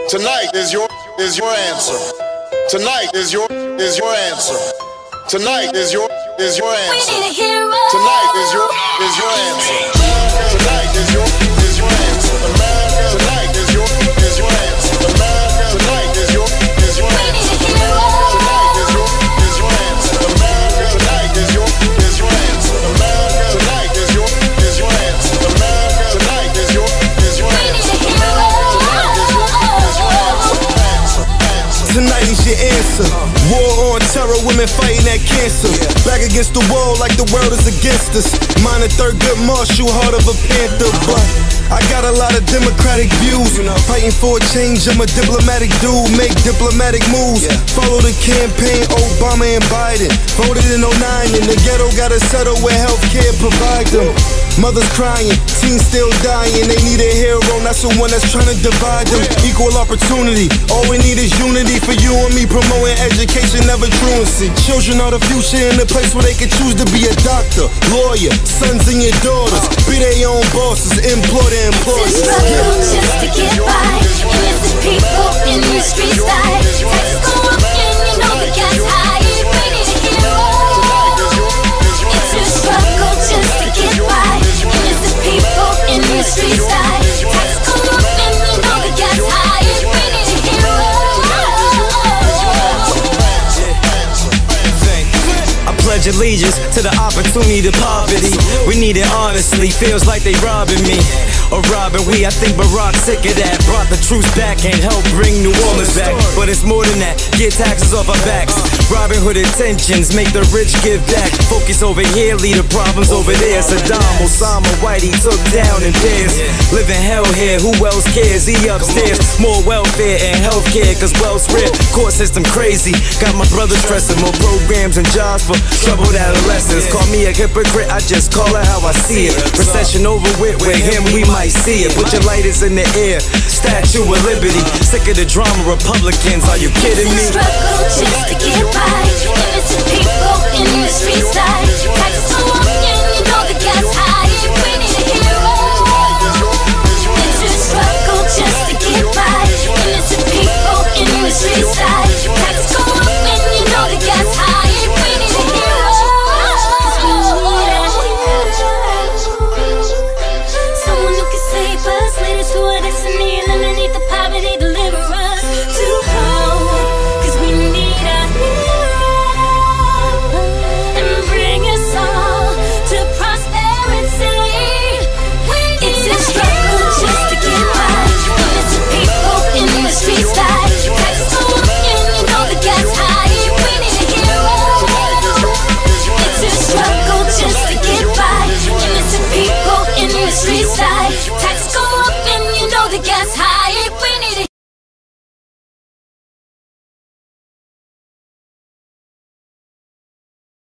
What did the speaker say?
Tonight is your answer. Tonight is your answer. Tonight is your answer. We need a hero. Tonight is your answer. Tonight is your answer. Tonight is your answer. Tonight is your answer. We need a hero. Tonight is your answer. Tonight is your answer. Tonight is your answer. Tonight is your Tonight is your answer. War on terror, women fighting that cancer. Back against the wall like the world is against us. Mine a third good marshal, heart of a panther. But I got a lot of democratic views. Fighting for a change, I'm a diplomatic dude. Make diplomatic moves. Follow the campaign, Obama and Biden. Voted in 09 and the ghetto gotta settle where healthcare provide them. Mothers crying, teens still dying. They need a hero, not someone that's trying to divide them. Equal opportunity, all we need is unity. For you and me, promoting education, never truancy. Children are the future in a place where they can choose to be a doctor, lawyer, sons and your daughters. Be their own bosses, employ their employers. It's a struggle just to get by. Innocent people in the streets die. Taxes go up and you know the gas high. We need a hero. It's a struggle just to get by. Innocent people in the streets die. Taxes go up and you know the gas high. We need a hero. I pledge allegiance to the opportunity to poverty. We need it honestly, feels like they robbing me. Or robbing we, I think Barack's sick of that. Brought the troops back and helped bring New Orleans back. But it's more than that, get taxes off our backs. Robin Hood intentions, make the rich give back. Focus over here, leave the problems over there. Saddam, Osama, Whitey took down in pairs. Living hell here, who else cares? He upstairs, more welfare and healthcare, cause wealth's rare. Court system crazy, got my brother stressing. More programs and jobs for troubled adolescents. Call me a hypocrite, I just call it how I see it. Recession over with him, we might see it. Put your lighters in the air, Statue of Liberty. Sick of the drama, Republicans, are you kidding me? It's a struggle just to get by. Innocent people in the streets die. Taxes go up.